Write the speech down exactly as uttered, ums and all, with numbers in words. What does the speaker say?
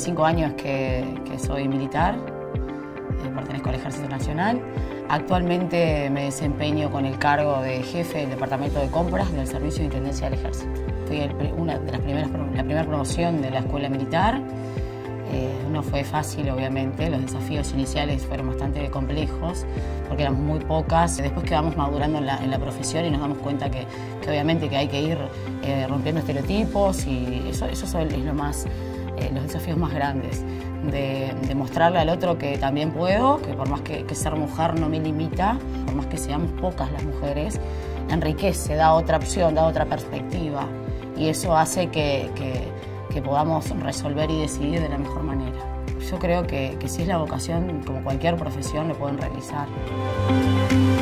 cinco años que, que soy militar, eh, pertenezco al Ejército Nacional. Actualmente me desempeño con el cargo de jefe del Departamento de Compras del Servicio de Intendencia del Ejército. Fui el, una de las primeras, la primera promoción de la Escuela Militar. Eh, no fue fácil, obviamente, los desafíos iniciales fueron bastante complejos porque éramos muy pocas. Después que vamos madurando en la, en la profesión y nos damos cuenta que, que obviamente que hay que ir eh, rompiendo estereotipos y eso, eso es lo más, eh, los desafíos más grandes, de, de mostrarle al otro que también puedo, que por más que, que ser mujer no me limita, por más que seamos pocas las mujeres, enriquece, da otra opción, da otra perspectiva y eso hace que, que que podamos resolver y decidir de la mejor manera. Yo creo que, que si es la vocación, como cualquier profesión, lo pueden realizar.